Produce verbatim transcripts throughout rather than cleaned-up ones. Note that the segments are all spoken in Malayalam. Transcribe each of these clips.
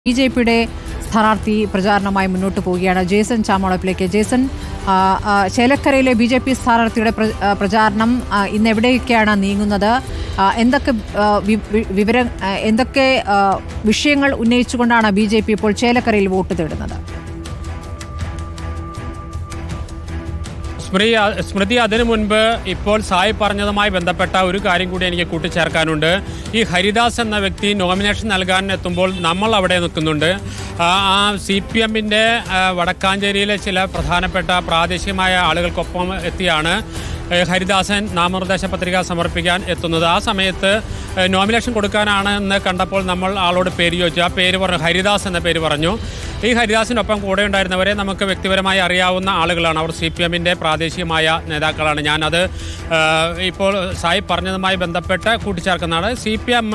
B J P യുടെ സ്ഥാനാർത്ഥി പ്രചാരണമായി മുന്നോട്ട് പോവുകയാണ്. ജേസൺ ചാമോളപ്പിലേക്ക്. ജേസൺ, ചേലക്കരയിലെ ബി ജെ പി സ്ഥാനാർത്ഥിയുടെ പ്രചാരണം ഇന്ന് എവിടേക്കാണ് നീങ്ങുന്നത്? എന്തൊക്കെ വിവര എന്തൊക്കെ വിഷയങ്ങൾ ഉന്നയിച്ചുകൊണ്ടാണ് ബി ജെ പി ഇപ്പോൾ ചേലക്കരയിൽ വോട്ട് തേടുന്നത്? സ്മൃതി, അതിനു മുൻപ് ഇപ്പോൾ സായി പറഞ്ഞതുമായി ബന്ധപ്പെട്ട ഒരു കാര്യം കൂടി എനിക്ക് കൂട്ടിച്ചേർക്കാനുണ്ട്. ഈ ഹരിദാസ് എന്ന വ്യക്തി നോമിനേഷൻ നൽകാൻ എത്തുമ്പോൾ നമ്മൾ അവിടെ നിൽക്കുന്നുണ്ട്. ആ സി പി എമ്മിൻ്റെ വടക്കാഞ്ചേരിയിലെ ചില പ്രധാനപ്പെട്ട പ്രാദേശികമായ ആളുകൾക്കൊപ്പം എത്തിയാണ് ഹരിദാസൻ നാമനിർദ്ദേശ പത്രിക സമർപ്പിക്കാൻ എത്തുന്നത്. ആ സമയത്ത് നോമിനേഷൻ കൊടുക്കാനാണ് എന്ന് കണ്ടപ്പോൾ നമ്മൾ ആളോട് പേര് ചോദിച്ചു. ആ പേര് പറഞ്ഞു, ഹരിദാസ് എന്ന പേര് പറഞ്ഞു. ഈ ഹരിദാസിനൊപ്പം കൂടെ ഉണ്ടായിരുന്നവരെ നമുക്ക് വ്യക്തിപരമായി അറിയാവുന്ന ആളുകളാണ്. അവർ സി പി എമ്മിൻ്റെ പ്രാദേശികമായ നേതാക്കളാണ്. ഞാനത് ഇപ്പോൾ സായി പറഞ്ഞതുമായി ബന്ധപ്പെട്ട് കൂട്ടിച്ചേർക്കുന്നതാണ്. സി പി എം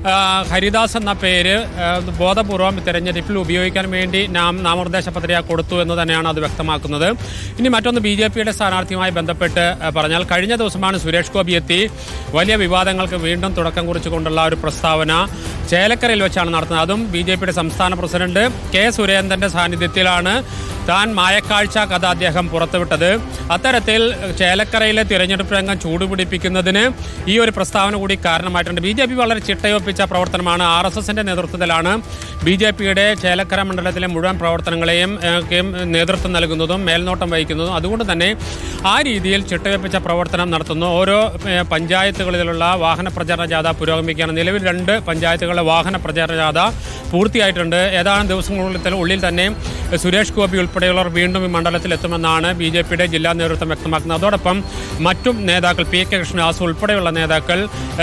ഹരിദാസ് എന്ന പേര് ബോധപൂർവം തിരഞ്ഞെടുപ്പിൽ ഉപയോഗിക്കാൻ വേണ്ടി നാം നാമനിർദ്ദേശ പത്രിക കൊടുത്തു എന്ന് തന്നെയാണ് അത് വ്യക്തമാക്കുന്നത്. ഇനി മറ്റൊന്ന്, ബി ജെ പിയുടെ സ്ഥാനാർത്ഥിയുമായി ബന്ധപ്പെട്ട് പറഞ്ഞാൽ കഴിഞ്ഞ ദിവസമാണ് സുരേഷ് ഗോപി എത്തി വലിയ വിവാദങ്ങൾക്ക് വീണ്ടും തുടക്കം കുറിച്ചുകൊണ്ടുള്ള ഒരു പ്രസ്താവന ചേലക്കരയിൽ വെച്ചാണ് നടത്തുന്നത്. അതും ബി ജെ പിയുടെ സംസ്ഥാന പ്രസിഡന്റ് കെ സുരേന്ദ്രന്റെ സാന്നിധ്യത്തിലാണ് താൻ മായക്കാഴ്ച കഥ അദ്ദേഹം പുറത്തുവിട്ടത്. അത്തരത്തിൽ ചേലക്കരയിലെ തിരഞ്ഞെടുപ്പ് രംഗം ചൂടുപിടിപ്പിക്കുന്നതിന് ഈ ഒരു പ്രസ്താവന കൂടി കാരണമായിട്ടുണ്ട്. ബി ജെ പി വളരെ ചിട്ടയൊപ്പിച്ച പ്രവർത്തനമാണ്. ആർ എസ് എസിന്റെ നേതൃത്വത്തിലാണ് ബി ജെ പിയുടെ ചേലക്കര മണ്ഡലത്തിലെ മുഴുവൻ പ്രവർത്തനങ്ങളെയും നേതൃത്വം നൽകുന്നതും മേൽനോട്ടം വഹിക്കുന്നതും. അതുകൊണ്ട് തന്നെ ആ രീതിയിൽ ചിട്ടയൊപ്പിച്ച പ്രവർത്തനം നടത്തുന്നു. ഓരോ പഞ്ചായത്തുകളിലുള്ള വാഹന പ്രചാരണ ജാഥ പുരോഗമിക്കുകയാണ്. നിലവിൽ രണ്ട് പഞ്ചായത്തുകളിലെ വാഹന പ്രചാരണ ജാഥ പൂർത്തിയായിട്ടുണ്ട്. ഏതാനും ദിവസങ്ങളുള്ളിൽ ഉള്ളിൽ തന്നെ സുരേഷ് ഗോപി ഉൾപ്പെടെയുള്ളവർ വീണ്ടും ഈ മണ്ഡലത്തിൽ എത്തുമെന്നാണ് ബി ജെ പിയുടെ ജില്ലാ നേതൃത്വം വ്യക്തമാക്കുന്നത്. അതോടൊപ്പം മറ്റും നേതാക്കൾ, പി കെ കൃഷ്ണദാസ് ഉൾപ്പെടെയുള്ള നേതാക്കൾ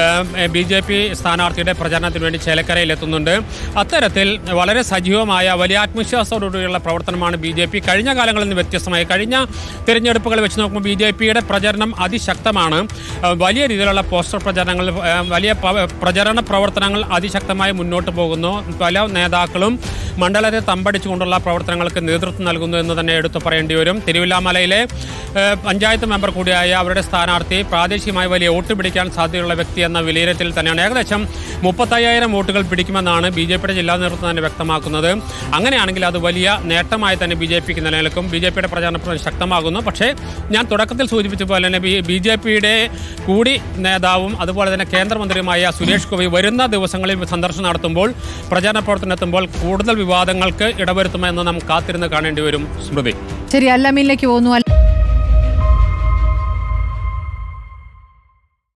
ബി ജെ പി സ്ഥാനാർത്ഥിയുടെ പ്രചാരണത്തിന് വേണ്ടി ചേലക്കരയിൽ എത്തുന്നുണ്ട്. അത്തരത്തിൽ വളരെ സജീവമായ വലിയ ആത്മവിശ്വാസത്തോടുകൂടിയുള്ള പ്രവർത്തനമാണ് ബി ജെ പി. കഴിഞ്ഞ കാലങ്ങളിൽ നിന്ന് വ്യത്യസ്തമായി കഴിഞ്ഞ തിരഞ്ഞെടുപ്പുകൾ വെച്ച് നോക്കുമ്പോൾ ബി ജെ പിയുടെ പ്രചരണം അതിശക്തമാണ്. വലിയ രീതിയിലുള്ള പോസ്റ്റർ പ്രചരണങ്ങൾ, വലിയ പ്രചരണ പ്രവർത്തനങ്ങൾ അതിശക്തമായി മുന്നോട്ട് പോകുന്നു. പല നേതാക്കളും മണ്ഡലത്തെ തമ്പടിച്ചുകൊണ്ടുള്ള പ്രവർത്തനങ്ങൾക്ക് നേതൃത്വം നൽകുന്നു എന്ന് തന്നെ എടുത്തു പറയേണ്ടി വരും. തിരുവില്ലാമലയിലെ പഞ്ചായത്ത് മെമ്പർ കൂടിയായ അവരുടെ സ്ഥാനാർത്ഥി പ്രാദേശികമായി വലിയ വോട്ട് പിടിക്കാൻ സാധ്യതയുള്ള വ്യക്തി എന്ന വിലയിരുത്തൽ തന്നെയാണ്. ഏകദേശം മുപ്പത്തയ്യായിരം വോട്ടുകൾ പിടിക്കുമെന്നാണ് ബി ജെ പിയുടെ ജില്ലാ നേതൃത്വം തന്നെ വ്യക്തമാക്കുന്നത്. അങ്ങനെയാണെങ്കിൽ അത് വലിയ നേട്ടമായി തന്നെ ബി ജെ പിക്ക് നിലനിൽക്കും. ബി ജെ പിയുടെ പ്രചാരണം ശക്തമാകുന്നു. പക്ഷേ ഞാൻ തുടക്കത്തിൽ സൂചിപ്പിച്ച പോലെ തന്നെ ബി ജെ പിയുടെ കൂടി നേതാവും അതുപോലെ തന്നെ കേന്ദ്രമന്ത്രിയുമായ സുരേഷ് ഗോപി വരുന്ന ദിവസങ്ങളിൽ സന്ദർശനം നടത്തുമ്പോൾ, പ്രചാരണ പ്രവർത്തനം എത്തുമ്പോൾ കൂടുതൽ വിവാദങ്ങൾക്ക് ഇടവരുത്തുമെന്ന് നാം കാത്തിരുന്ന് കാണേണ്ടി വരും. സ്മൃതി, ശരി, അല്ലമീനിലേക്ക് പോകുന്നു.